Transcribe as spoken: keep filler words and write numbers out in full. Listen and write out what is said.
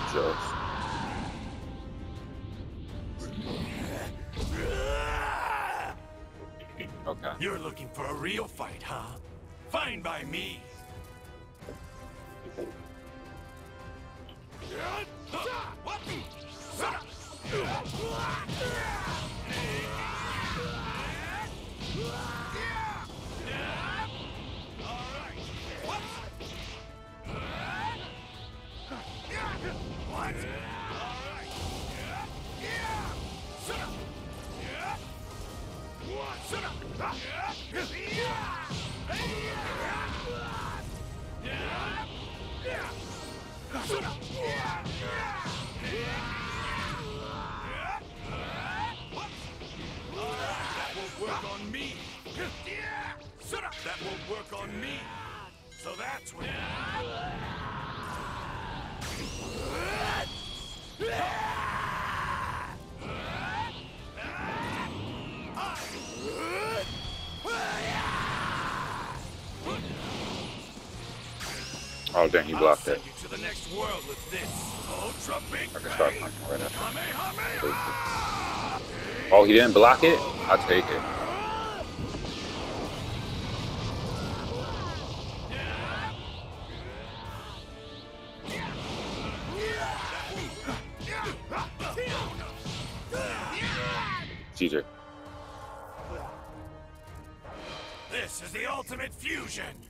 Jones. Okay. You're looking for a real fight, huh? Fine by me. That won't work on me. That won't work on me. So that's what. Oh dang, he blocked it. To the next world with this ultra big I can start punching right after. Oh, he didn't block it? I'll take it. T J. This is the ultimate fusion.